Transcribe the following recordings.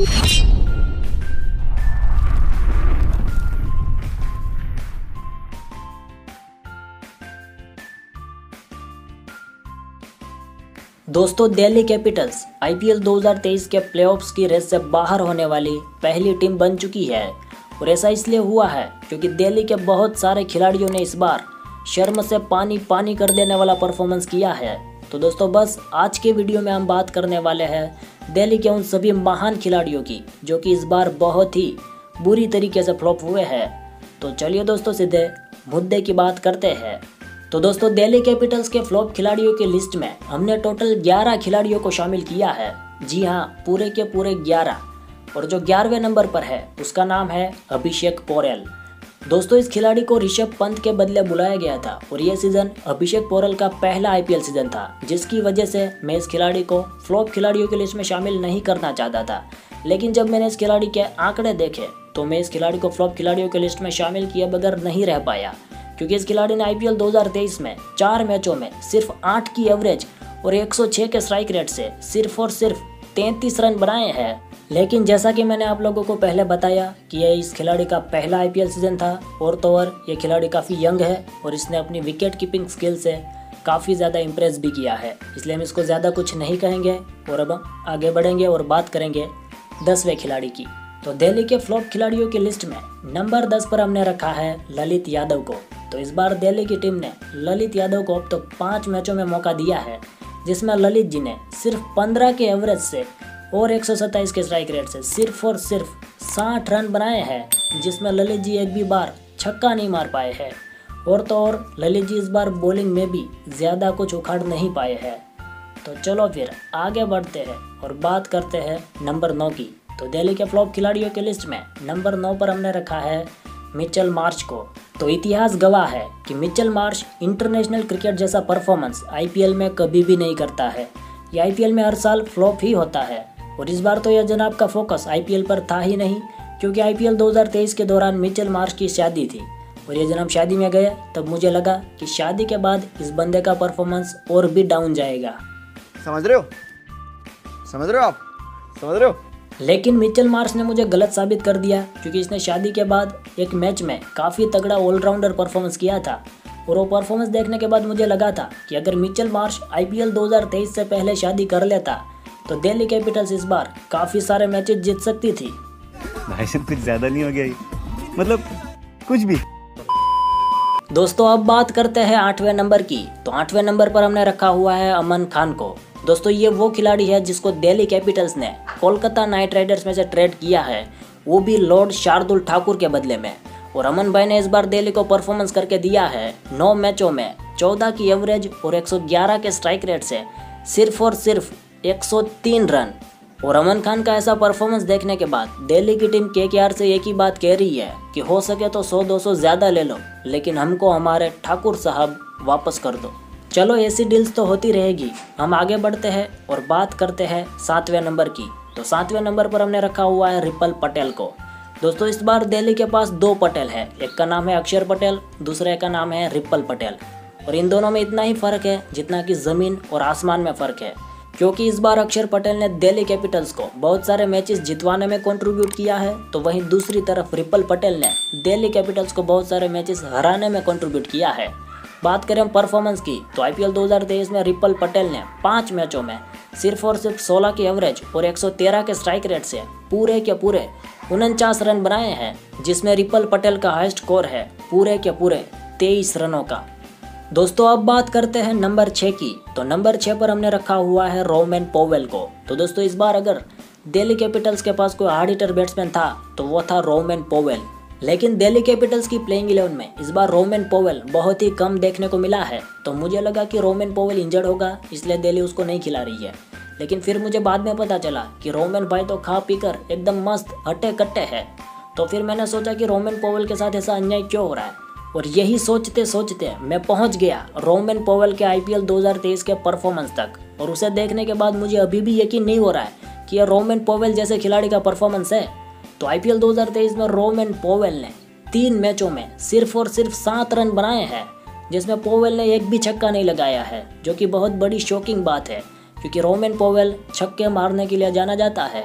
दोस्तों, Delhi Capitals IPL 2023 के playoffs की रेस से बाहर होने वाली पहली टीम बन चुकी है। और ऐसा इसलिए हुआ है क्योंकि दिल्ली के बहुत सारे खिलाड़ियों ने इस बार शर्म से पानी पानी कर देने वाला परफॉर्मेंस किया है। तो दोस्तों, बस आज के वीडियो में हम बात करने वाले हैं दिल्ली के उन सभी महान खिलाड़ियों की जो कि इस बार बहुत ही बुरी तरीके से फ्लॉप हुए हैं। तो चलिए दोस्तों, सीधे मुद्दे की बात करते हैं। तो दोस्तों, दिल्ली कैपिटल्स के फ्लॉप खिलाड़ियों की लिस्ट में हमने टोटल 11 खिलाड़ियों को शामिल किया है। जी हाँ, पूरे के पूरे 11। और जो 11वें नंबर पर है उसका नाम है अभिषेक पोरेल। दोस्तों, इस खिलाड़ी को ऋषभ पंत के बदले बुलाया गया था और ये सीजन अभिषेक पोरेल का पहला आईपीएल सीजन था, जिसकी वजह से मैं इस खिलाड़ी को फ्लॉप खिलाड़ियों की लिस्ट में शामिल नहीं करना चाहता था। लेकिन जब मैंने इस खिलाड़ी के आंकड़े देखे तो मैं इस खिलाड़ी को फ्लॉप खिलाड़ियों की लिस्ट में शामिल किए बगैर नहीं रह पाया, क्योंकि इस खिलाड़ी ने आईपीएल 2023 में 4 मैचों में सिर्फ 8 की एवरेज और 106 के स्ट्राइक रेट से सिर्फ और सिर्फ 33 रन बनाए हैं। लेकिन जैसा कि मैंने आप लोगों को पहले बताया कि यह इस खिलाड़ी का पहला आईपीएल सीजन था, और तो और ये खिलाड़ी काफ़ी यंग है और इसने अपनी विकेट कीपिंग स्किल से काफ़ी ज़्यादा इम्प्रेस भी किया है। इसलिए हम इसको ज़्यादा कुछ नहीं कहेंगे और अब आगे बढ़ेंगे और बात करेंगे 10वें खिलाड़ी की। तो दिल्ली के फ्लॉप खिलाड़ियों की लिस्ट में नंबर 10 पर हमने रखा है ललित यादव को। तो इस बार दिल्ली की टीम ने ललित यादव को अब तक 5 मैचों में मौका दिया है, जिसमें ललित जी ने सिर्फ 15 के एवरेज से और 127 के स्ट्राइक रेट से सिर्फ और सिर्फ 60 रन बनाए हैं, जिसमें ललित जी एक भी बार छक्का नहीं मार पाए हैं। और तो और ललित जी इस बार बॉलिंग में भी ज़्यादा कुछ उखाड़ नहीं पाए हैं। तो चलो फिर आगे बढ़ते हैं और बात करते हैं नंबर 9 की। तो दिल्ली के फ्लॉप खिलाड़ियों की लिस्ट में नंबर 9 पर हमने रखा है मिचेल मार्श को। तो इतिहास गवाह है कि मिचेल मार्श इंटरनेशनल क्रिकेट जैसा परफॉर्मेंस आईपीएल में कभी भी नहीं करता है। ये आईपीएल में हर साल फ्लॉप ही होता है, और इस बार तो यह जनाब का फोकस आईपीएल पर था ही नहीं, क्योंकि आईपीएल 2023 के दौरान मिचेल मार्श की शादी थी और ये जनाब शादी में गए। तब मुझे लगा कि शादी के बाद इस बंदे का परफॉर्मेंस और भी डाउन जाएगा। समझ रहे हो आप समझ रहे हो। लेकिन मिचेल मार्श ने मुझे गलत साबित कर दिया, क्योंकि इसने शादी के बाद एक मैच में काफ़ी तगड़ा ऑलराउंडर परफॉर्मेंस किया था। और वो परफॉर्मेंस देखने के बाद मुझे लगा था कि अगर मिचेल मार्श आईपीएल 2023 से पहले शादी कर लेता तो दिल्ली कैपिटल्स इस बार काफ़ी सारे मैचेस जीत सकती थी। भाई साहब, कुछ ज़्यादा नहीं हो गया, मतलब कुछ भी। दोस्तों, अब बात करते हैं 8वें नंबर की। तो 8वें नंबर पर हमने रखा हुआ है अमन खान को। दोस्तों, ये वो खिलाड़ी है जिसको दिल्ली कैपिटल्स ने कोलकाता नाइट राइडर्स में से ट्रेड किया है, वो भी लॉर्ड शार्दुल ठाकुर के बदले में। और अमन भाई ने इस बार दिल्ली को परफॉर्मेंस करके दिया है। 9 मैचों में 14 की एवरेज और 111 के स्ट्राइक रेट से सिर्फ और सिर्फ 103 रन। और अमन खान का ऐसा परफॉर्मेंस देखने के बाद दिल्ली की टीम केकेआर से एक ही बात कह रही है कि हो सके तो 100-200 ज़्यादा ले लो, लेकिन हमको हमारे ठाकुर साहब वापस कर दो। चलो, ऐसी डील्स तो होती रहेगी। हम आगे बढ़ते हैं और बात करते हैं 7वें नंबर की। तो 7वें नंबर पर हमने रखा हुआ है रिपल पटेल को। दोस्तों, इस बार दिल्ली के पास 2 पटेल है। एक का नाम है अक्षर पटेल, दूसरे का नाम है रिपल पटेल। और इन दोनों में इतना ही फ़र्क है जितना कि ज़मीन और आसमान में फ़र्क है, क्योंकि इस बार अक्षर पटेल ने दिल्ली कैपिटल्स को बहुत सारे मैचेस जितवाने में कंट्रीब्यूट किया है, तो वहीं दूसरी तरफ रिपल पटेल ने दिल्ली कैपिटल्स को बहुत सारे मैचेस हराने में कंट्रीब्यूट किया है। बात करें परफॉर्मेंस की, तो आईपीएल 2023 में रिपल पटेल ने 5 मैचों में सिर्फ और सिर्फ 16 की एवरेज और 113 के स्ट्राइक रेट से पूरे के पूरे 49 रन बनाए हैं, जिसमें रिपल पटेल का हाईएस्ट स्कोर है पूरे के पूरे 23 रनों का। दोस्तों, अब बात करते हैं नंबर 6 की। तो नंबर 6 पर हमने रखा हुआ है रोमन पोवेल को। तो दोस्तों, इस बार अगर दिल्ली कैपिटल्स के पास कोई हार्ड हिटर बैट्समैन था तो वो था रोमन पोवेल। लेकिन दिल्ली कैपिटल्स की प्लेइंग 11 में इस बार रोमन पोवेल बहुत ही कम देखने को मिला है। तो मुझे लगा कि रोमन पोवेल इंजर्ड होगा, इसलिए दिल्ली उसको नहीं खिला रही है। लेकिन फिर मुझे बाद में पता चला कि रोमन भाई तो खा पीकर एकदम मस्त हट्टे कट्टे है। तो फिर मैंने सोचा कि रोमन पोवेल के साथ ऐसा अन्याय क्यों हो रहा है, और यही सोचते सोचते मैं पहुंच गया रोमन पोवेल के आईपीएल 2023 के परफॉर्मेंस तक। और उसे देखने के बाद मुझे अभी भी यकीन नहीं हो रहा है कि यह रोमन पोवेल जैसे खिलाड़ी का परफॉर्मेंस है। तो आईपीएल 2023 में रोमन पोवेल ने 3 मैचों में सिर्फ और सिर्फ 7 रन बनाए हैं, जिसमें पोवेल ने एक भी छक्का नहीं लगाया है, जो कि बहुत बड़ी शॉकिंग बात है, क्योंकि रोमन पोवेल छक्के मारने के लिए जाना जाता है।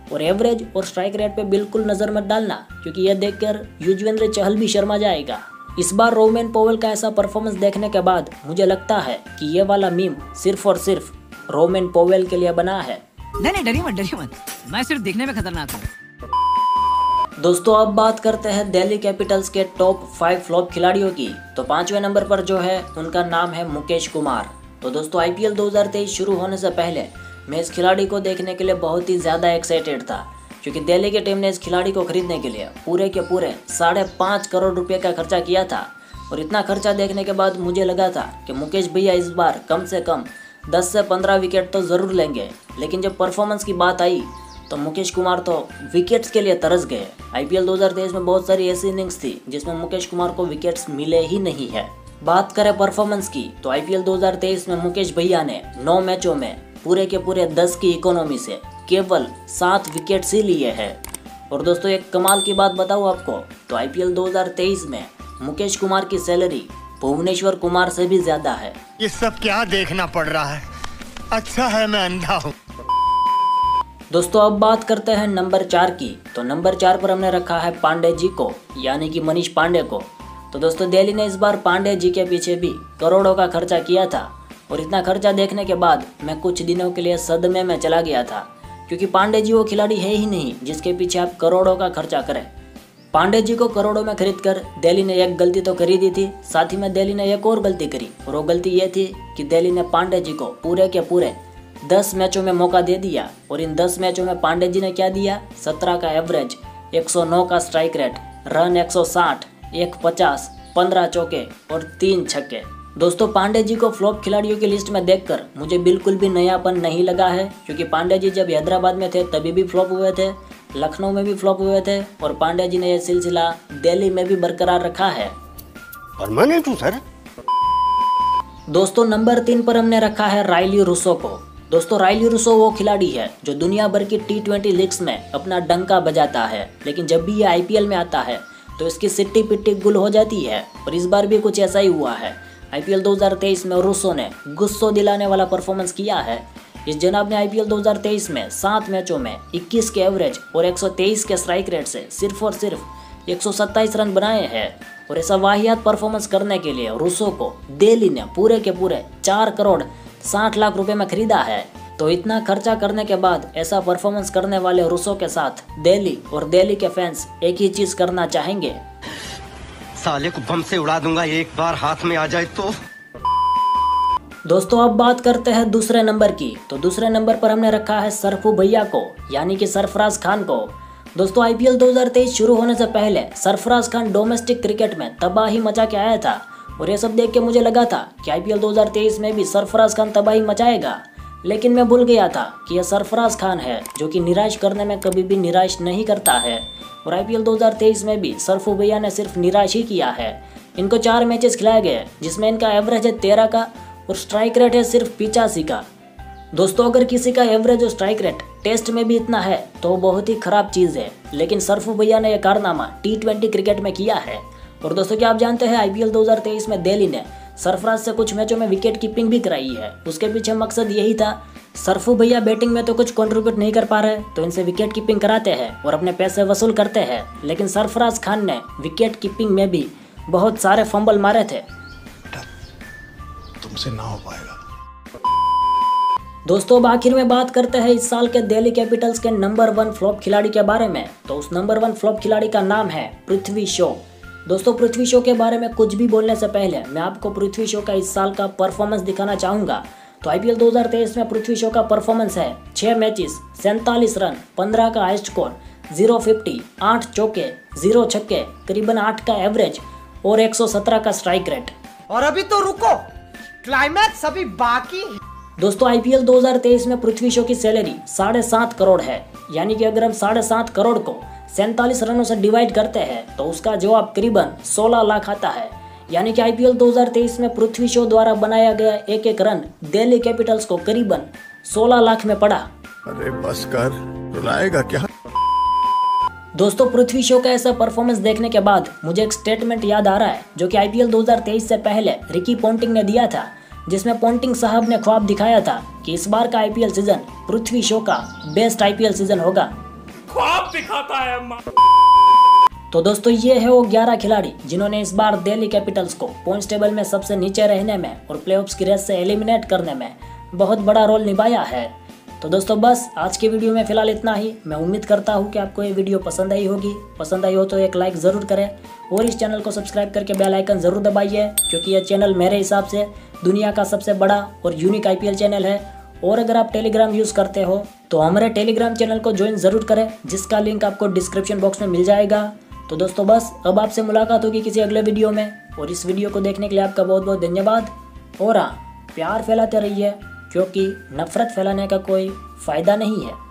और एवरेज और स्ट्राइक रेट पे बिल्कुल नजर मत डालना, क्योंकि यह देखकर युजवेंद्र चहल भी शर्मा जाएगा। इस बार रोमेन पोवेल का ऐसा परफॉर्मेंस देखने के बाद मुझे लगता है कि ये वाला मीम सिर्फ और सिर्फ रोमेन पोवेल के लिए बना है। नहीं डरिए मत, मैं सिर्फ दिखने में खतरनाक हूँ। दोस्तों अब बात करते हैं दिल्ली कैपिटल्स के टॉप 5 फ्लॉप खिलाड़ियों की। तो 5वें नंबर पर जो है उनका नाम है मुकेश कुमार। तो दोस्तों IPL 2023 शुरू होने से पहले मैं इस खिलाड़ी को देखने के लिए बहुत ही ज़्यादा एक्साइटेड था, क्योंकि दिल्ली की टीम ने इस खिलाड़ी को खरीदने के लिए पूरे के पूरे 5.5 करोड़ रुपए का खर्चा किया था। और इतना खर्चा देखने के बाद मुझे लगा था कि मुकेश भैया इस बार कम से कम 10 से 15 विकेट तो ज़रूर लेंगे। लेकिन जब परफॉर्मेंस की बात आई तो मुकेश कुमार तो विकेट्स के लिए तरस गए। IPL 2023 में बहुत सारी ऐसी इनिंग्स थी जिसमें मुकेश कुमार को विकेट्स मिले ही नहीं है। बात करें परफॉर्मेंस की तो IPL 2023 में मुकेश भैया ने 9 मैचों में पूरे के पूरे 10 की इकोनॉमी से केवल 7 विकेट्स ही लिए हैं। और दोस्तों एक कमाल की बात बताऊँ आपको, तो IPL 2023 में मुकेश कुमार की सैलरी भुवनेश्वर कुमार से भी ज़्यादा है। ये सब क्या देखना पड़ रहा है? अच्छा है मैं अंधा हूँ। दोस्तों अब बात करते हैं नंबर 4 की। तो नंबर 4 पर हमने रखा है पांडे जी को, यानी कि मनीष पांडे को। तो दोस्तों दिल्ली ने इस बार पांडे जी के पीछे भी करोड़ों का खर्चा किया था। और इतना खर्चा देखने के बाद मैं कुछ दिनों के लिए सदमे में चला गया था, क्योंकि पांडे जी वो खिलाड़ी है ही नहीं जिसके पीछे आप करोड़ों का खर्चा करें। पांडे जी को करोड़ों में खरीद कर दिल्ली ने एक गलती तो करी दी थी, साथ ही में दिल्ली ने एक और गलती करी। और वो गलती ये थी कि दिल्ली ने पांडे जी को पूरे के पूरे 10 मैचों में मौका दे दिया। और इन 10 मैचों में पांडे जी ने क्या दिया? 17 का एवरेज, 109 का स्ट्राइक रेट, रन 160, 150, 15 चौके और 3 छक्के। दोस्तों पांडे जी को फ्लॉप खिलाड़ियों की लिस्ट में देखकर मुझे बिल्कुल भी नयापन नहीं लगा है, क्योंकि पांडे जी जब हैदराबाद में थे तभी भी फ्लॉप हुए थे, लखनऊ में भी फ्लॉप हुए थे, और पांडे जी ने यह सिलसिला दिल्ली में भी बरकरार रखा है। परमानेंट हूँ सर। दोस्तों नंबर 3 पर हमने रखा है रायली रूसो को। दोस्तों रायली रूसो वो खिलाड़ी है जो दुनिया भर की T20 लीग्स में अपना डंका बजाता है, लेकिन जब भी ये IPL में आता है तो इसकी सिट्टी पिट्टी गुल हो जाती है। और इस बार भी कुछ ऐसा ही हुआ है। IPL 2023 में रूसो ने गुस्सो दिलाने वाला परफॉर्मेंस किया है। इस जनाब ने IPL 2023 में 7 मैचों में 21 के एवरेज और 123 के स्ट्राइक रेट से सिर्फ और सिर्फ 127 रन बनाए हैं। और ऐसा वाहियात परफॉर्मेंस करने के लिए रूसो को दिल्ली ने पूरे के पूरे 4 करोड़ 60 लाख रुपए में खरीदा है। तो इतना खर्चा करने के बाद ऐसा परफॉर्मेंस करने वाले रूसो के साथ दिल्ली और दिल्ली के फैंस एक ही चीज करना चाहेंगे, साले को बम से उड़ा दूंगा एक बार हाथ में आ जाए तो। दोस्तों अब बात करते हैं दूसरे नंबर की। तो दूसरे नंबर पर हमने रखा है सरफू भैया को, यानी कि सरफराज खान को। दोस्तों IPL 2023 शुरू होने से पहले सरफराज खान डोमेस्टिक क्रिकेट में तबाही मचा के आया था। और ये सब देख के मुझे लगा था कि IPL 2023 में भी सरफराज खान तबाही मचाएगा, लेकिन मैं भूल गया था कि यह सरफराज खान है जो कि निराश करने में कभी भी निराश नहीं करता है। और IPL 2023 में भी सरफू भैया ने सिर्फ निराश ही किया है। इनको 4 मैचेस खिलाए गए जिसमें इनका एवरेज है 13 का और स्ट्राइक रेट है सिर्फ 85 का। दोस्तों अगर किसी का एवरेज और स्ट्राइक रेट टेस्ट में भी इतना है तो बहुत ही खराब चीज़ है, लेकिन सरफू भैया ने यह कारनामा T20 क्रिकेट में किया है। और दोस्तों क्या आप जानते हैं IPL 2023 में दिल्ली ने सरफराज से कुछ मैचों में विकेट कीपिंग भी कराई है। उसके पीछे मकसद यही था, सरफू भैया बैटिंग में तो कुछ कंट्रीब्यूट नहीं कर पा रहे तो इनसे विकेट कीपिंग कराते हैं और अपने पैसे वसूल करते हैं। लेकिन सरफराज खान ने विकेट कीपिंग में भी बहुत सारे फंबल मारे थे। तुमसे ना हो पाएगा। दोस्तों अब आखिर में बात करते हैं इस साल के दिल्ली कैपिटल्स के नंबर 1 फ्लॉप खिलाड़ी के बारे में। तो उस नंबर 1 फ्लॉप खिलाड़ी का नाम है पृथ्वी शॉ। दोस्तों पृथ्वी शॉ के बारे में कुछ भी बोलने से पहले मैं आपको पृथ्वी शॉ का इस साल का परफॉर्मेंस दिखाना चाहूँगा। तो IPL 2023 में पृथ्वी शॉ का परफॉर्मेंस है 6 मैचेस, 47 रन, 15 का हाईएस्ट स्कोर, 050, 8 चौके, 0 छक्के, करीबन 8 का एवरेज और 117 का स्ट्राइक रेट। और अभी तो रुको, क्लाइमैक्स अभी बाकी। दोस्तों IPL 2023 में पृथ्वी शॉ की सैलरी 7.5 करोड़ है, यानी कि अगर हम 7.5 करोड़ को 47 रनों से डिवाइड करते हैं तो उसका जवाब करीबन 16 लाख आता है। यानी कि IPL 2023 में पृथ्वी शॉ द्वारा बनाया गया एक एक रन दिल्ली कैपिटल्स को करीबन 16 लाख में पड़ा। अरे बस कर, रुलाएगा क्या? दोस्तों पृथ्वी शॉ का ऐसा परफॉर्मेंस देखने के बाद मुझे एक स्टेटमेंट याद आ रहा है जो कि IPL 2023 से पहले रिकी पोंटिंग ने दिया था, जिसमें पोंटिंग साहब ने ख्वाब दिखाया था कि इस बार का IPL सीजन पृथ्वी शॉ का बेस्ट IPL सीजन होगा। ख्वाब दिखाता है। तो दोस्तों ये है वो 11 खिलाड़ी जिन्होंने इस बार दिल्ली कैपिटल्स को पॉइंट्स टेबल में सबसे नीचे रहने में और प्लेऑफ्स की रेस से एलिमिनेट करने में बहुत बड़ा रोल निभाया है। तो दोस्तों बस आज के वीडियो में फिलहाल इतना ही। मैं उम्मीद करता हूँ कि आपको ये वीडियो पसंद आई होगी। पसंद आई हो तो एक लाइक ज़रूर करें और इस चैनल को सब्सक्राइब करके बेल आइकन ज़रूर दबाइए, क्योंकि यह चैनल मेरे हिसाब से दुनिया का सबसे बड़ा और यूनिक IPL चैनल है। और अगर आप टेलीग्राम यूज़ करते हो तो हमारे टेलीग्राम चैनल को ज्वाइन ज़रूर करें, जिसका लिंक आपको डिस्क्रिप्शन बॉक्स में मिल जाएगा। तो दोस्तों बस अब आपसे मुलाकात होगी किसी अगले वीडियो में, और इस वीडियो को देखने के लिए आपका बहुत बहुत धन्यवाद। और हाँ, प्यार फैलाते रहिए, क्योंकि नफरत फैलाने का कोई फ़ायदा नहीं है।